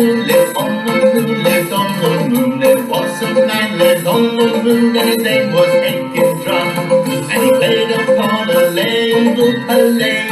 lived on the moon, lived on the moon. There was a man lived on the moon, and his name was Drum. And he played upon a ladle,